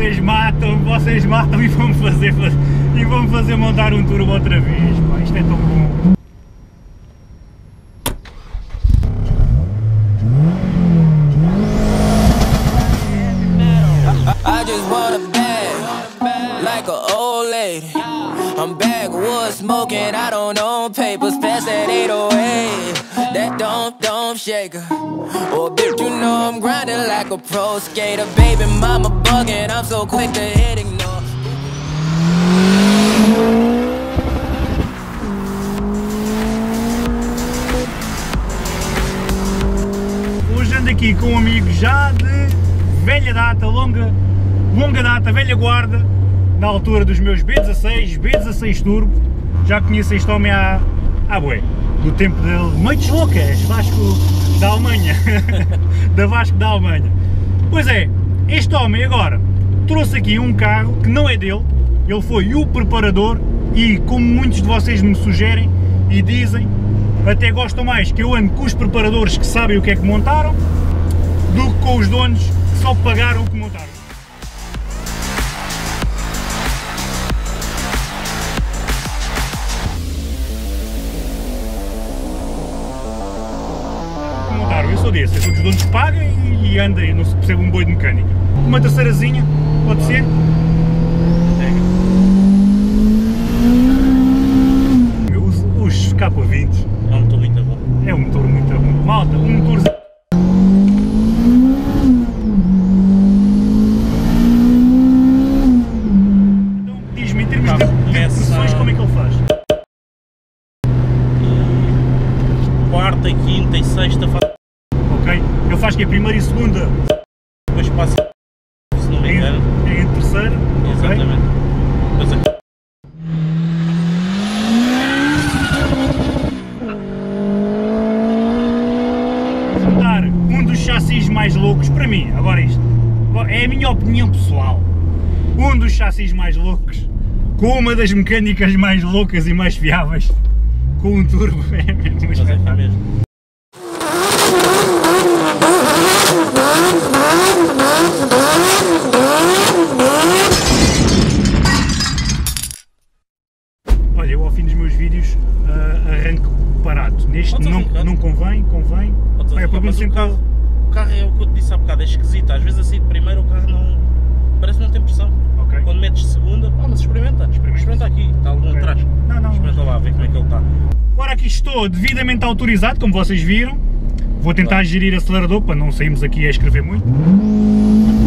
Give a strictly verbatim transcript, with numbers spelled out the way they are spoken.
vocês matam, vocês matam e vão fazer, e vão fazer montar um turbo outra vez, pá, isto é tão bom. I just want a bag, like an old lady. I'm backwoods smoking, I don't own papers, pass that eight oh eight, that don't, don't shaker. Oh bitch, you know I'm grinding like a pro skater. Baby mama bugging, I'm so quick to hit ignore. Hoje ando aqui com um amigo já de velha data, longa, longa data, velha guarda, na altura dos meus B dezasseis, B dezasseis Turbo. Já conheço este homem há, há bué, do tempo de Noites Loucas, Vasco da Alemanha, da Vasco da Alemanha. Pois é, este homem agora trouxe aqui um carro que não é dele, ele foi o preparador e, como muitos de vocês me sugerem e dizem, até gostam mais que eu ande com os preparadores que sabem o que é que montaram, do que com os donos que só pagaram o que montaram. Montaram, eu sou desse, eu sou dos donos que pagam e anda e não se percebe um boi de mecânica. Uma terceirazinha, pode ser? Os, os K vinte é um motor muito bom. É um motor muito bom. Malta, um motor. Então diz-me, em termos de, de pressões, como é que ele faz? Quarta, quinta e sexta faz. Ok, ele faz que é primeira e segunda? Depois passa, se não me engano. É em terceira? Exatamente. Okay. Depois aqui. Dar um dos chassis mais loucos para mim, agora isto, é a minha opinião pessoal, um dos chassis mais loucos, com uma das mecânicas mais loucas e mais fiáveis, com um turbo, é mesmo um espetáculo. mesmo. Olha, eu ao fim dos meus vídeos uh, arranco parado, neste não, não convém, convém. Olha, mas o, carro, o carro é o que eu te disse há bocado, é esquisito, às vezes assim de primeiro o carro não, parece que não tem pressão. Okay. Quando metes de segunda, ah, mas experimenta, experimenta, experimenta aqui, está algum okay. atrás, não, não, experimenta lá, ver como é que ele está. Agora aqui estou devidamente autorizado, como vocês viram, vou tentar claro. gerir acelerador para não sairmos aqui a escrever muito.